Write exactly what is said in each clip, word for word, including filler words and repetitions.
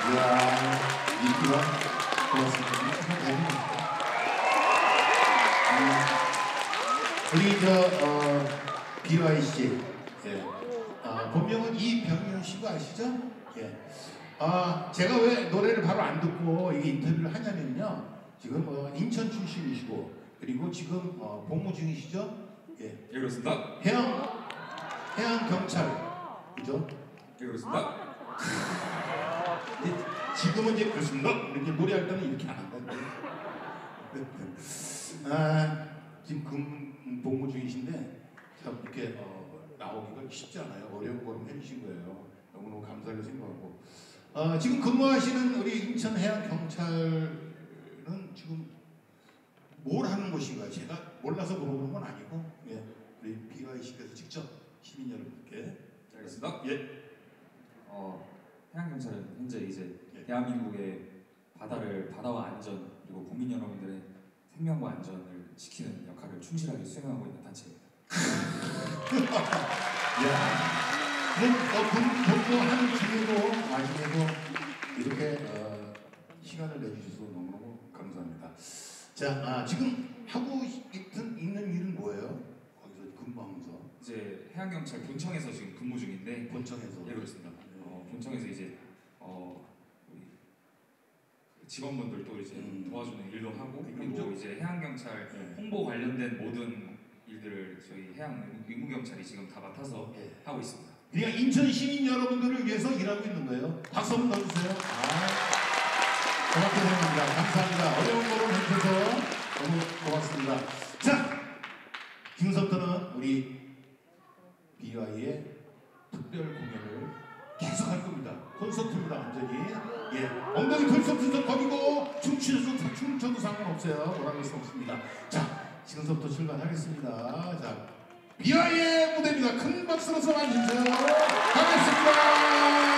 이야, 인기가 고맙습니다. 우리 저 어, 비와이 씨, 예. 아, 본명은 이병윤 씨가 아시죠? 예. 아, 제가 왜 노래를 바로 안 듣고 이게 인터뷰를 하냐면요. 지금 어, 인천 출신이시고 그리고 지금 어, 복무 중이시죠? 예. 예, 그렇습니다. 해양 해양 경찰, 그죠? 예, 그렇습니다. 지금은 이제 그렇습니다. 이렇게 노래할 때는 이렇게 안 한다. 아, 지금 금 복무 중이신데 참 이렇게 어, 나오기가 쉽지 않아요. 어려운 걸음 해주신 거예요. 너무너무 감사하게 생각하고. 어, 지금 근무하시는 우리 인천 해양 경찰은 지금 뭘 하는 곳인가요? 제가 몰라서 물어보는 건 아니고, 예, 우리 비와이 씨께서 직접 시민 여러분께. 알겠습니다. 예. 어, 해양경찰은 현재 이제 예. 대한민국의 바다를 바다와 안전 그리고 국민 여러분들의 생명과 안전을 지키는 역할을 충실하게 수행하고 있는 단체입니다. 야, 뭐, 어, 근무하는 중에도 나중에도 이렇게 어, 시간을 내주셔서 너무너무 감사합니다. 자, 아, 지금 하고 있는, 있는 일은 뭐예요? 거기서 근무하면서 이제 해양경찰 본청에서 지금 근무 중인데 본청에서. 예, 그렇습니다. 어, 본청에서 이제 어, 우리 직원분들도 이제 음. 도와주는 일도 하고 그렇죠. 그리고 이제 해양경찰 네. 홍보 관련된 모든 일들을 저희 해양 의무경찰이 지금 다 맡아서 예. 하고 있습니다. 그냥 인천 시민 여러분들을 위해서 일하고 있는 거예요. 박수 한번 넣어주세요. 아, 고맙게 생각합니다. 감사합니다. 어려운 거로 해주셔서 너무 고맙습니다. 자, 지금부터는 우리 비와이의 특별 공연을 계속 할 겁니다. 콘서트입니다, 완전히. 예, 엉덩이 콘서트도 거기고 춤추셔도 춤춰도 상관없어요. 뭐라고 할 수 없습니다. 자, 지금부터 출발하겠습니다. 자, 비와이의 무대입니다. 큰 박수로 맞이해주세요. 반갑습니다.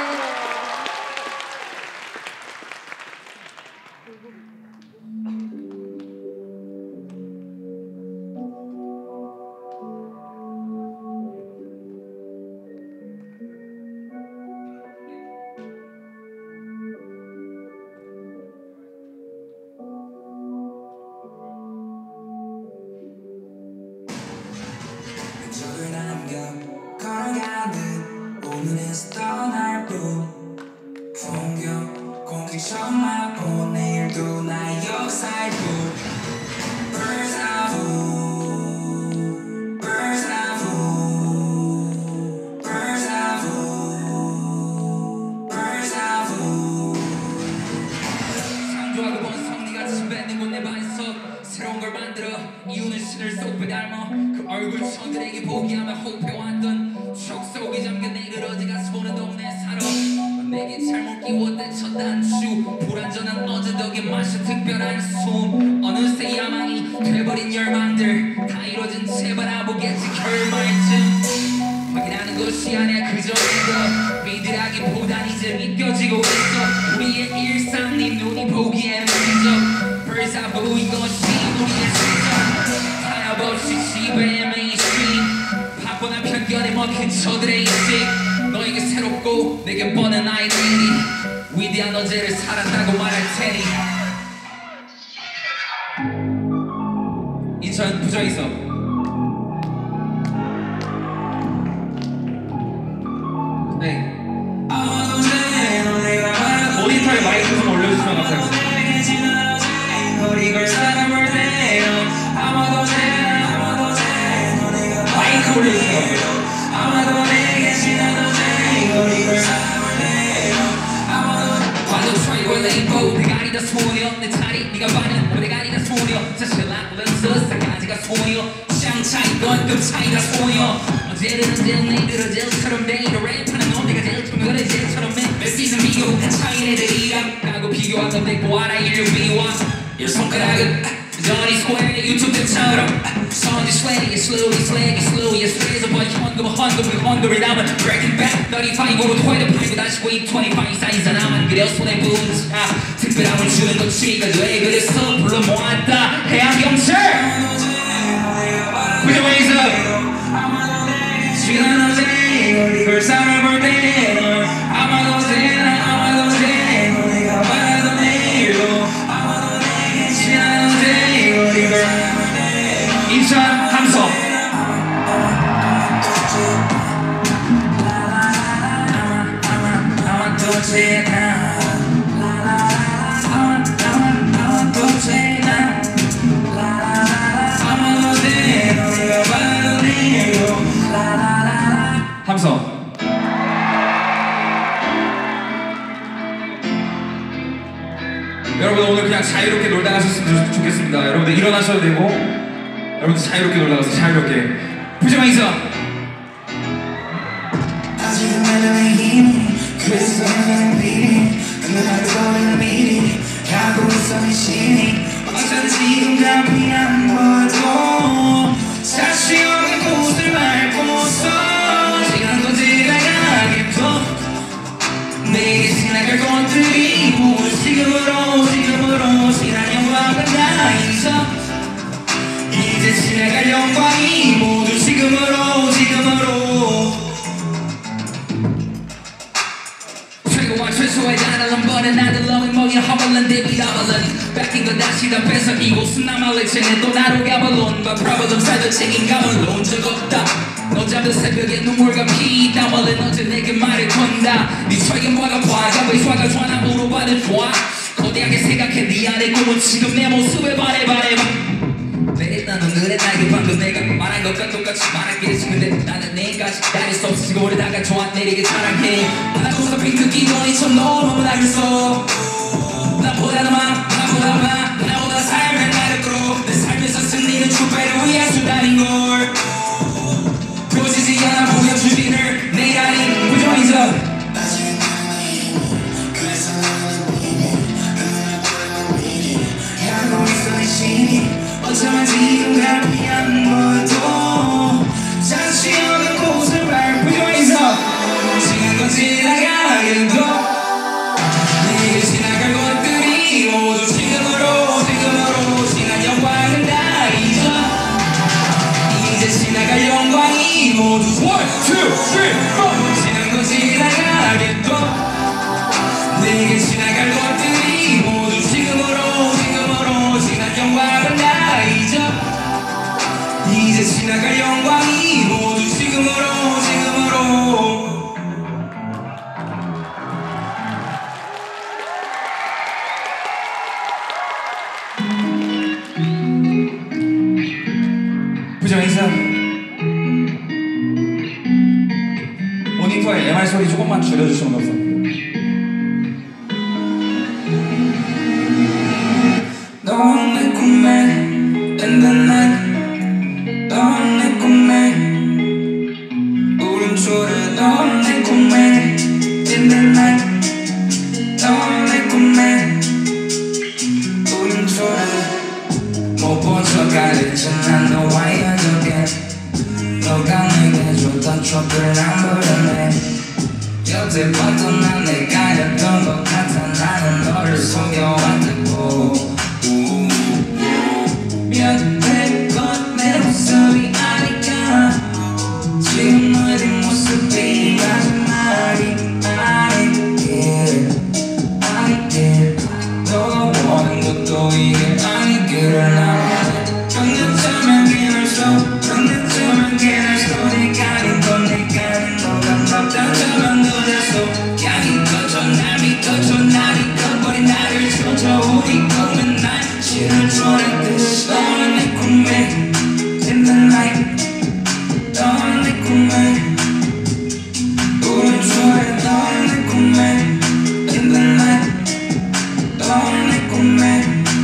적을 남겨 걸어가는 오늘에서 떠날 뿐 풍경 공기 처음 맛본 내일도 나의 역사일 뿐 Birds of who Birds of who Birds of who Birds of who 창조하고 본 성리가 침뱉는 곳 내 반석 새로운 걸 만들어 이유는 신을 쏙 빼닮아 그 얼굴 저들에게 보게 하며 호패왔던 추억 속에 잠겨 내그러지가 소는 동네 살아 내게 잘못 끼웠대 첫 단추 불안전한 어제 덕에 마셔 특별한 숨 어느새 야망이 돼버린 열망들 다 이뤄진 채 바라보겠지 결말쯤 확인하는 것이 아니야 그저 이거 믿으라기보단 이제 믿겨지고 있어 우리의 일상 네 눈이 보기에는 기적 Birds of who 이것이 우리의 실적 타협없이 지배의 메인스트림 파뻔한 편견에 먹힌 저들의 인식 너에게 새롭고 내게 뻔한 아이들이 위대한 어제를 살았다고 말할 테니 인천 부정이서 네 모니터에 마이크 좀 올려주시면 감사하겠습니다. 마이크 올려주세요. 대가리 다 소녀 내 차리 네가 반은 대가리 다 소녀 사실 락렌스 싸가지가 소녀 쌍 차이건 급 차이가 소녀 어제는 언제는 내일은 어제처럼 내일은 랩하는 놈 내가 제일 투명한 제일처럼 몇 시즌 비교 차이 애들이랑 나하고 비교한 건 내고 알아 인류 비와 열 손가락은 Johnny Square 유튜브처럼 선지 swag slowly swag slowly 스트레스 번 현금 헌금 헌금을 남은 Breaking back thirty-five으로 twenty-five 다시 wave twenty-five 사이즈 나만 그려 손에 부은 아 특별함을 주는 것 취가 돼 그래서 불러모았다 해양경찰 Put your hands up 지난 어제 이걸 살아볼 때 아마도 쟤나 아마도 쟤 아무도 지나 라라라 아무도 지나 라라라 아무도 지나 내가 봐도 니고 라라라 함성. 여러분 오늘 그냥 자유롭게 놀다 가셨으면 좋겠습니다. 여러분들 일어나셔도 되고 여러분들 자유롭게 놀다 가서 자유롭게 부지마 인사. 아직은 나는 힘이 그래서 나는 미리 그날을 버리는 미리 가고 있어 내 신이 어쩌면 지금 감이 안 보여도 다시 오는 곳을 밟고서 시간도 지나가겠고 내게 지나갈 것들이 모두 지금으로 지금으로 지난 영광은 다 잊어 이제 지나갈 영광이 모두 지금으로 지금으로 최고와 최소의 단어는 버는 나들 loving 먹인 허벌른 데뷔더벌른 뺏긴 건 다시 다 뺏어 이곳은 나만의 쟤네 또 나로 가버론 But problem 살던 책임감은 놓은 적 없다 너 잡은 새벽에 눈물과 피 땀흘린 어제 내게 말을 건다 네 책임과가 과가 왜 화가 전화 물어봐도 좋아 거대하게 생각해 네 안의 꿈은 지금 내 모습에 바래 바래 내일 나는 그래 나에게 방금 내가 말한 것과 똑같이 말하겠지 근데 나는 내일까지 다닐 수 없어 지금 오래 다가 좋아 내리게 사랑해 나고서 핑크 기본이 참 너무 알겠어 나보다 많아 나보다 많아 나보다 삶의 나를 끌어 내 삶에서 승리는 주배를 위해 수단인걸 보지지 않아 보여주지를 내가 아닌 부정이죠 그래서 나는 미리 그날 보내는 미리 하고 있어 내 신이 어쩌면 지금 감이 안 보여도 잠시 오는 곳을 밟고 부정이죠 시간 건 지나가겠고 내게 지나갈 것들이 모두 지금으로 지금으로 지난 영광은 다 잊어 이제 지나갈 영광이 모두 one, two, three, four 지난 건 지나가겠고 내게 지나갈 것들이 모두 지금으로 지금으로 지난 영광은 다 잊어 이제 지나갈 영광이 모두 지금으로 지금으로 부정 인사 모니터에 엠알 소리 조금만 줄여주시면 감사합니다. 넌 내 꿈에 in the night 넌 내 꿈에 오른쪽에 넌 내 꿈에 in the night 넌 내 꿈에 오른쪽에 못 본 척 가르쳐난 너와의 흔적에 너가 내게 줬던 촛불을 안 버렸네 여태 봤던 난 내가였던 것 같아 나는 너를 속여왔다고 여태껏 내 모습이 아니까 지금 너의 뒷모습이 마지막이 아니길 아니길 너가 원하는 것도 이게 아니기를 나는 정늦으면 기울서 정늦으면 기울서 네가 아닌 건 네가 아닌 너가 답답하면 늦었어 향이 꺼져 날 믿어줘 날 잊어버린 나를 쳐줘 우리 꿈은 날 실을 초래듯이 너는 내 꿈에 in the night 너는 내 꿈에 오른쪽에 너는 내 꿈에 in the night 너는 내 꿈에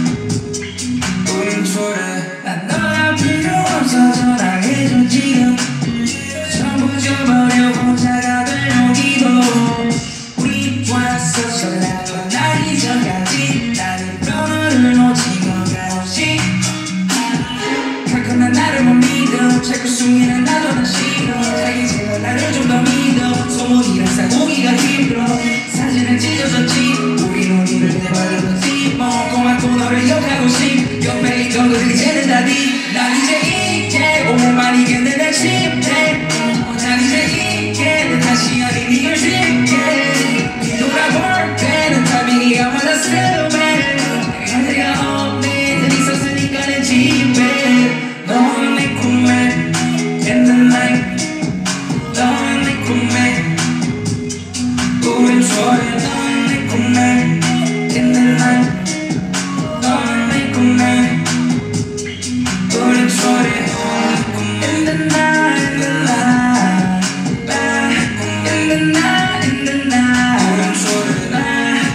오른쪽에 난 너랑 필요 없어 전화해줘 지금 전부 줘버려 혼자가 될 여기도 우리 좋았어 설레던 날 잊어가지 나는 변화를 놓친 건가 없이 가끔 난 나를 못 믿어 자꾸 숨기는 나도 난 싫어 자기 제발 나를 좀 더 믿어 소문이란 싸우기가 힘들어 사진을 찢어졌지 우리 눈이를 내버려뒀지 멍청한 또 너를 욕하고 싶 옆에 있던 것들이 쟤는 다네 이제 이게 오랜만 이겼네 내 침대 난 이제 이게 내 탓이 아닌 이걸 쉽게 뒤돌아볼 때는 타이밍이가 맞았을 때 내가 없는 데 있었으니까 내 집에 너는 내 꿈에 소리 넌 내 꿈에 in the night 넌 내 꿈에 우린 소리 in the night in the night in the night in the night 우린 소리 나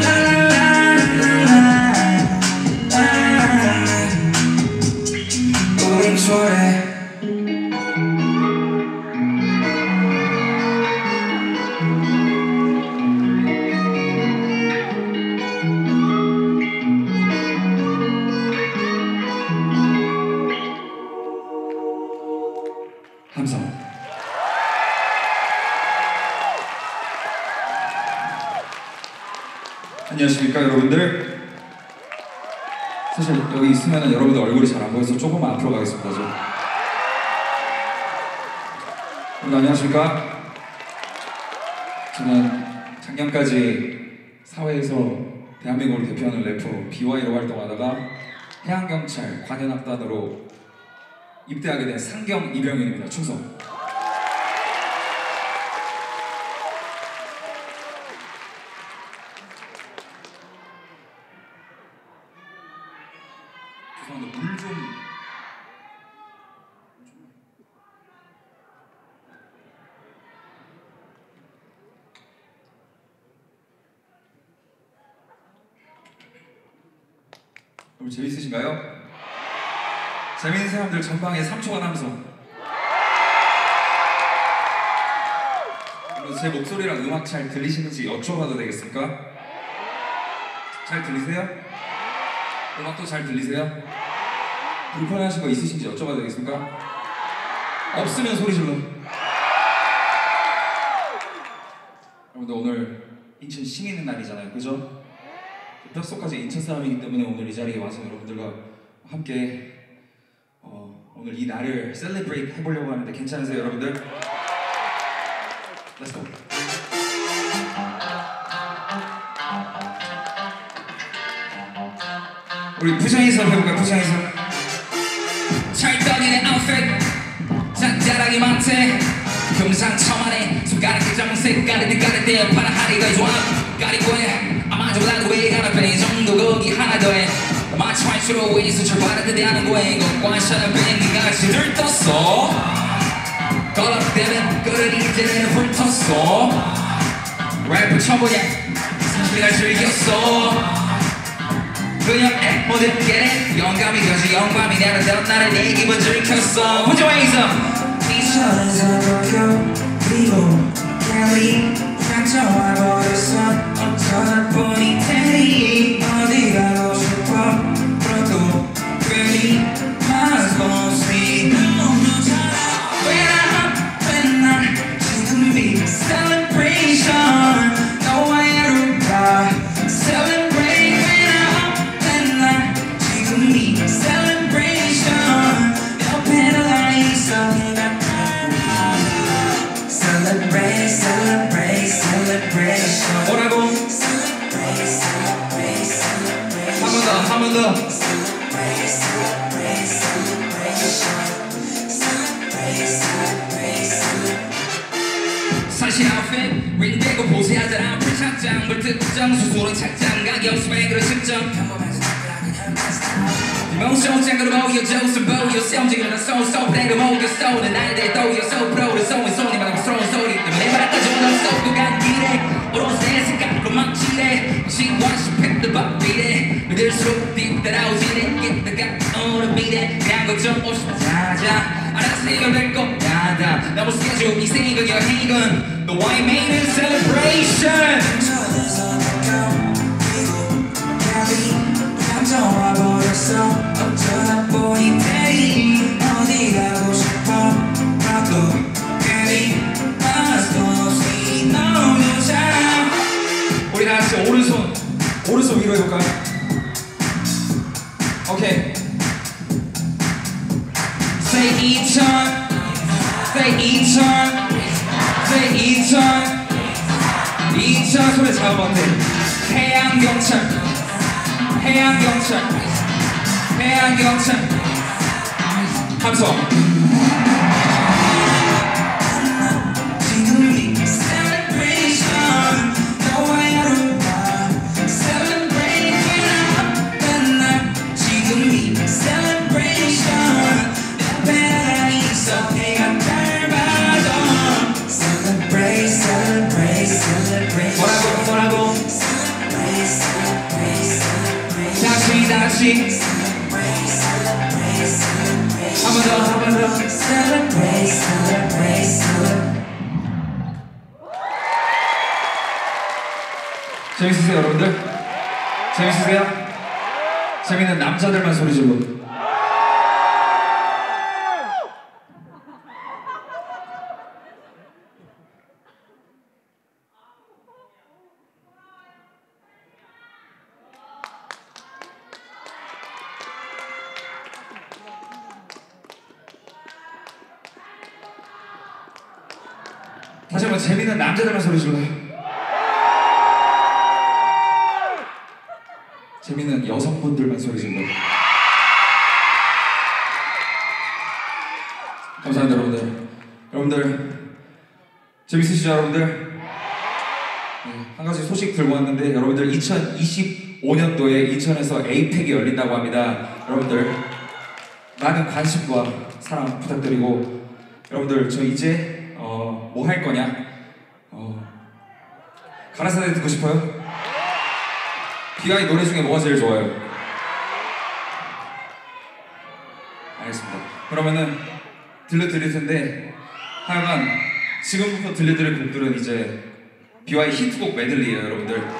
우린 소리 함성. 안녕하십니까 여러분들. 사실 여기 있으면 여러분들 얼굴이 잘 안 보여서 조금만 앞으로 가겠습니다. 저. 여러분 안녕하십니까. 저는 작년까지 사회에서 대한민국을 대표하는 래퍼 비와이로 활동하다가 해양경찰 관현악단으로 입대하게 된 상경 이병윤입니다. 충성. 죄송한데 물 좀. 여러분 재밌으신가요? 재밌는 사람들 전방에 삼 초간 함성. 그리고 제 목소리랑 음악 잘 들리시는지 여쭤봐도 되겠습니까? 잘 들리세요? 음악도 잘 들리세요? 불편하신 거 있으신지 여쭤봐도 되겠습니까? 없으면 소리 질러. 여러분들 오늘 인천 시민의 날이잖아요, 그죠? 뼛속까지 인천 사람이기 때문에 오늘 이 자리에 와서 여러분들과 함께 어, 오늘 이 날을 셀레브레이트 해보려고 하는데 괜찮으세요 여러분들? Let's go. 우리 부장이설 해볼까요? 부장이설. 찰떡이네 아웃핏 잔자락이 많대 금상첨화네 손가락에 잡은 색깔이 가리대 파란하리가 좋아 가리고해 아마도 몰라도 왜 가나 이 정도 거기 하나 더해 마치 말수로 웨이스 출발하는데 하는 거에 이것과 샤나 뱅이가 들떴어 걸럭대면 끓은 이제는 불텄어 래퍼 쳐보냐 사실을 즐겼어 그냥 애 모든 게 영감이 겨지 영감이 내려던 나를 내 기분 들켰어 Put your hands up 이천에서 도쿄 그리고 캘리 상처와 버렸어 어쩌다 보니 테리 어디 가고 싶어 그래도 괜히 마스고 스윗 When I'm up when I'm 지금이 celebration 너와 하루가 celebrate when I'm up when I'm 지금이 celebration 옆에 너가 있어 Celebrate, celebrate, celebration 뭐라고? Celebrate, celebrate, celebration 한 번 더, 한 번 더 Celebrate, celebrate, celebration Celebrate, celebrate, celebration 사실 아웃핏 윙되고 보세하잖아 풀착장 물특정 수소로 착장 가격 스펙으로 측정 Emotion 짱으로 모여줘 some 보여 움직이는 so so 내가 모였어 내 날대 또여 so pro so 손이 말하고 스러운 소리 때문에 말아까지 넌 쏟고 간 길에 오롯의 색깔로 망치래 시원시 팩도 바삐래 믿을수록 뒤따라오지네 이따가 오늘 미래 그냥 걱정 없이 자자 알아서 해결될 거야다 나무 스케줄 이 생각 여행은 너와의 메인은 celebration 감정와 버렸어 어쩌다 보니 테리 어디 가고 싶어 나도 괜히 마스터 스윗 너무 잘 우리 다같이 오른손 오른손 위로 해볼까요? 오케이. Say 이천 Say 이천 Say 이천 이천 손에 잡으면 돼. 해양경찰 해양경찰 해양경찰 함성. 지금이 celebration 너와 같이 한 번 더, 한 번 더. 재밌으세요, 여러분들? 재밌으세요? 재밌는 남자들만 소리 질러. 다시 한번 재밌는 남자들만 소리 질러요. 재밌는 여성분들만 소리 질러요. 감사합니다, 여러분들. 여러분들 재밌으시죠, 여러분들? 네, 한 가지 소식 들고 왔는데, 여러분들 이천이십오 년도에 인천에서 에이펙이 열린다고 합니다. 여러분들 많은 관심과 사랑 부탁드리고, 여러분들 저 이제 어, 뭐 할 거냐? 어, 가라사대 듣고 싶어요? 비아이 노래 중에 뭐가 제일 좋아요? 알겠습니다. 그러면은 들려드릴 텐데, 하여간 지금부터 들려드릴 곡들은 이제 비와이 히트곡 메들리예요, 여러분들. 네,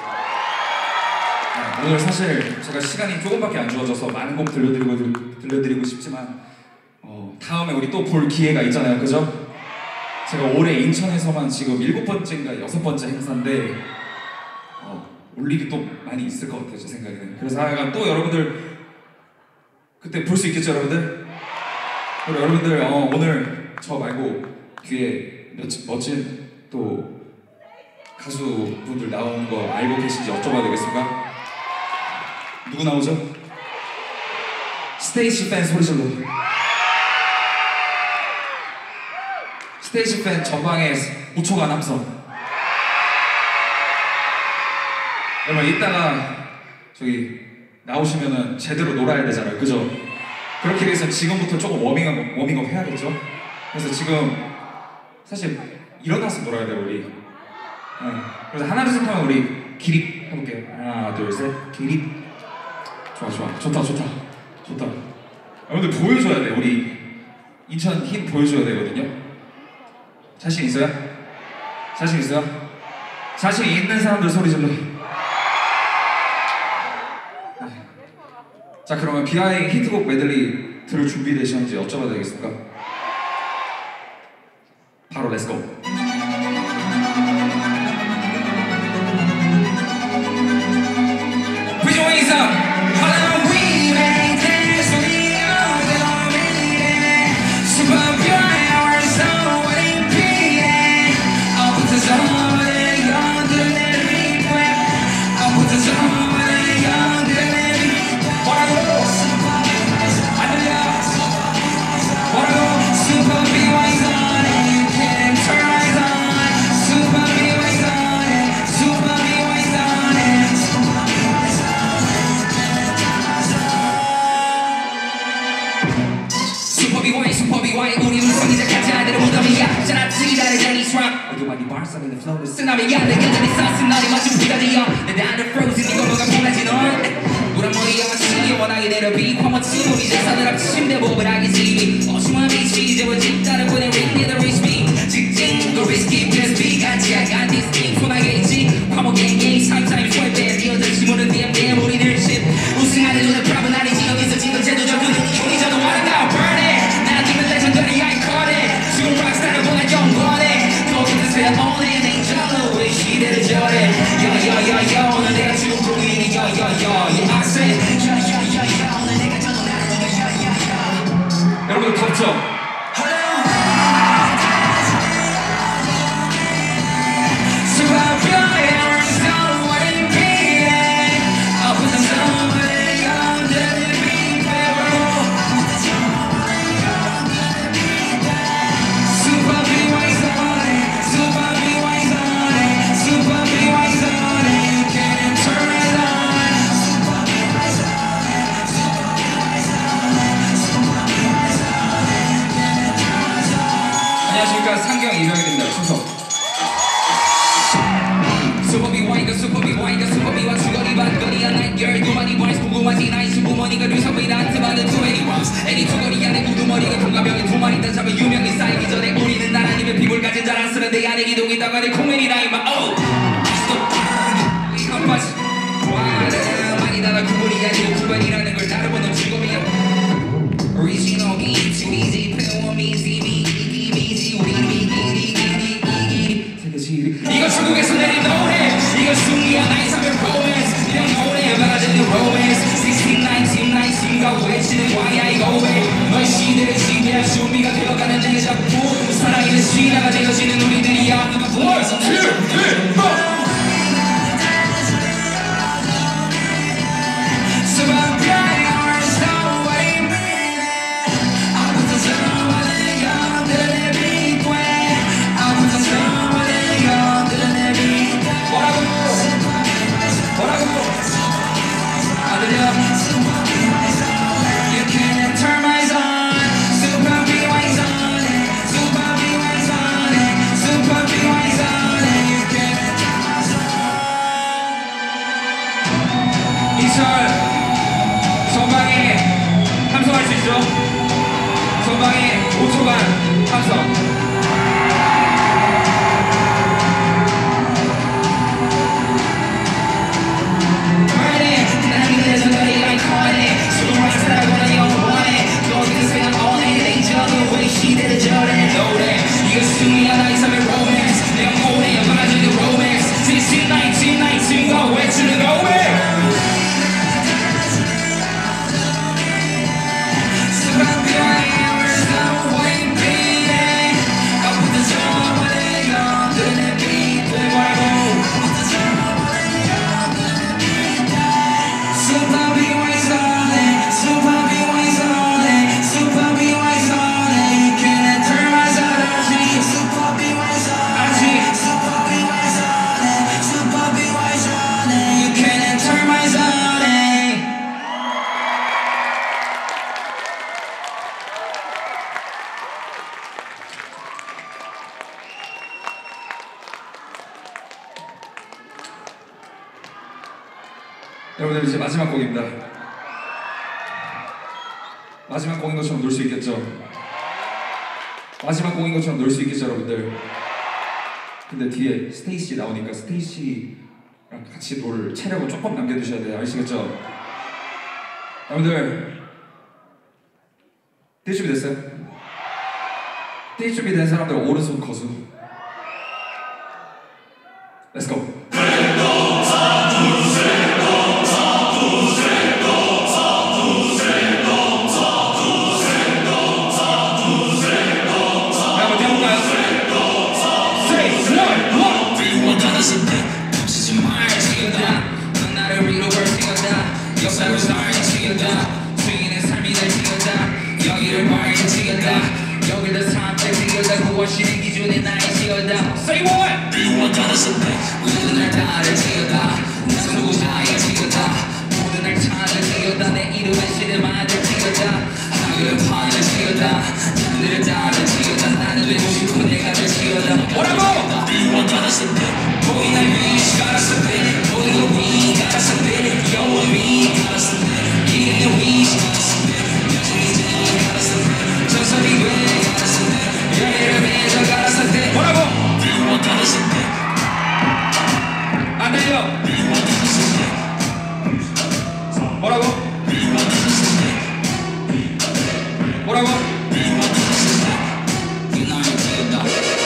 오늘 사실 제가 시간이 조금밖에 안 주어져서 많은 곡 들려드리고 들려드리고 싶지만, 어, 다음에 우리 또 볼 기회가 있잖아요, 그죠? 제가 올해 인천에서만 지금 일곱 번째인가 여섯 번째 행사인데, 어, 올 일이 또 많이 있을 것 같아요, 제 생각에는. 그래서 하여간 또 여러분들 그때 볼 수 있겠죠, 여러분들? 그리고 여러분들 어, 오늘 저 말고 뒤에 멋진, 멋진 또 가수분들 나오는 거 알고 계신지 여쭤봐도 되겠습니까? 누구 나오죠? 스테이시 팬 소리 질러. 스테이시 팬 전방에 오 초간 함성. 여러분 이따가 저기 나오시면은 제대로 놀아야 되잖아요, 그죠? 그렇게 위해서 지금부터 조금 워밍업, 워밍업 해야겠죠? 그래서 지금 사실 일어나서 놀아야 돼요, 우리. 네. 그래서 하나 둘 셋 하면 우리 기립 해볼게요. 하나 둘 셋 기립. 좋아 좋아 좋다 좋다 좋다. 여러분들 보여줘야 돼. 우리 인천 힘 보여줘야 되거든요. 자신 있어요? 자신 있어요? 자신 있는 사람들 소리 질러. 자, 그러면 비아이 히트곡 메들리 들을 준비되셨는지 여쭤봐도 되겠습니까? 바로 렛츠고! Put your wings up! Halloween, dance with me all day. Super pure hours, so repeating. I'll put this on with young, do let me quit. I'll put this on with young, do let me wanna go, I know ya. Wanna go, super B Y's on it. You can't turn eyes on. Super B Y's on it. Super B Y's on it. Super B Y, Super B Y. 우리 우승이 작가지 아들의 무덤이야. 자라치기 다른 Chinese rock. 어디 많이 bar's in the flow. 쓰나미야 내 견뎌내 쌌은 날이 마치 비가디야. 내 단어 frozen 이거 뭐가 보내지 넌. 우란 머리야 시기 원하게 내려비 화머치 우리 자산을 합치심대 법을 하기 지비 어심한 비치 재워진 다른 분의 ring the rich me 직진 그 risky best be 같이 I got this thing 손하게 있지 화목 갱갱 sometimes sweat bad 이어들 지모는 디엠 디엠 우리들 shit 우승하는 눈에 problem 아니지 여기서 지금 제도적으로 우리 저도 wanna go burn it 난 팀은 legendary iconic 지금 rockstar을 보내 영원해 거기서 새 on it ain't jello 왜 시대를 저래 yo yo yo yo 오늘 내가 지금 보이니 yo yo yo yeah I said yo yo yo yo 오늘 내가 저도 나를 주면 yo yo yo 여러분들 덥죠? Hello 이 나이스 부모니까 류선배 나한테 받은 too many rocks 애니 두거리 안에 우두머리가 통과병에 두 마리 다 잡아 유명이 쌓이기 전에 우리는 나라님의 피부를 가진 잘 안 쓰는데 안에 기동이 다가네 콩맨이 나이마 oh 이건 빠지 와는 많이 달라 구분이 아니고 구분이라는 걸 다뤄보는 즐거움이야 Original game too easy 배워 미지 미기 미지 우리 미기 미기 미기 세계지 이건 중국에서 내린 노래 이건 승리야 나의 삶의 romance 그냥 노래에 받아들인 romance 십육, 십구, 십구가 외치는 광야 이거 왜 너의 시대를 지배할 준비가 되어가는 내 작품 사랑의 신화가 되어지는 우리들이야 one, two, three, four 전방에 함성할 수 있죠? 전방에 오 초간 함성 시대를 저래 노래 이거 승리야 나의 삶의 로맨스 내가 모래에 말아주는 로맨스 십육, 십구, 십구가 외치는 고백 여러분들 이제 마지막 곡입니다. 마지막 곡인 것처럼 놀 수 있겠죠? 마지막 곡인 것처럼 놀 수 있겠죠, 여러분들? 근데 뒤에 스테이시 나오니까 스테이시랑 같이 놀 체력을 조금 남겨두셔야 돼요. 아시겠죠? 여러분들 뛸 준비 됐어요? 뛸 준비 된 사람들 오른손 거수. Let's go. 역사를 쌓여지겠다 주인의 삶이 날 지었다 여기를 밝혀지겠다 여기를 삶을 지었다 구원신의 기준이 나의 지었다 Say what? 비워가르스대 모든 날 나를 지었다 나 누구나의 지었다 모든 날 차를 지었다 내 이름의 신의 만들 지었다 하늘을 판을 지었다 하늘을 나를 지었다 나는 되고 싶은 내가 될 지었다 뭐라고? 비워가르스대 모든 날 위시 가르스대 모든 걸 위 가르스대 영원 위 가르스대 이기는 위 가르스대 여전히 제 가르스대 전설이 왜 가르스대 열애를 맺어 가르스대 뭐라고? 비워 가르스대 안 들려 비워 가르스대 뭐라고? 비워 가르스대 뭐라고? 비워 가르스대 이 나의 지었다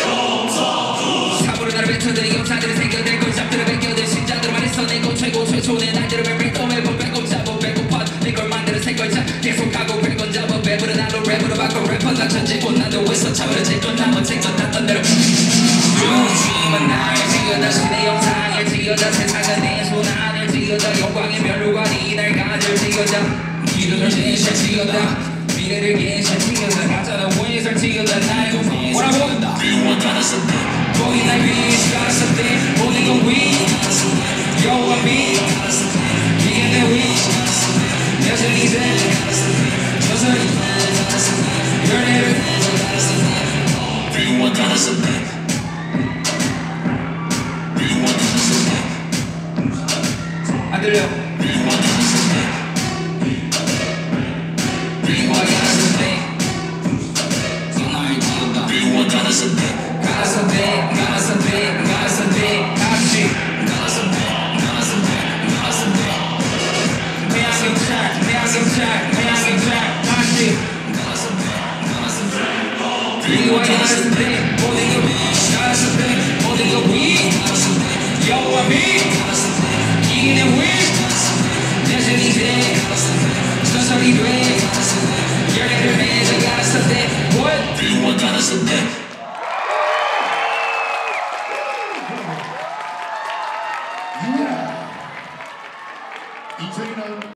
사고를 나를 뱉어들이 영상들이 생겨들 걸 잡들을 벗겨들 신자들을 말해서 내고 최고 최초의 날들을 매일 또 매번 배꼽 잡아 배고파 내걸 만드는 색걸자 계속하고 배건 잡아 배부른 나로 랩으로 바꿔 래퍼 나 천재고 나도 있어 차오르 제건 남은 책건 땄던 대로 중심은 나를 지어다 신의 영상을 지어다 세상은 내 손 안을 지어다 영광의 멸류관이 날 가질 지어다 이름을 제시할 지어다 미래를 계시할 지어다 가짜는 원인을 지어다 나의 고민 뭐라고? 보이 날 위시 가르쳤을 때 모든 건 위 여호와 위 이게 내 위시 여전히 제 저선이 열애를 비워 가르쳤을 때 비워 가르쳤을 때 안 들려 비워 가르쳤을 때 가서 돼 가서 돼 가서 돼 가서 돼 같이 가서 돼 가서 돼 가서 돼 대학경찰 대학경찰 대학경찰 같이 가서 돼 가서 돼 이와 가서 돼 모든 게 가서 돼 모든 게 위 여와 위 이기는 위 내 생이 돼 전설이 돼 열애를 맺어 가서 돼 What? 이와 가서 돼 이야. 인천이 나온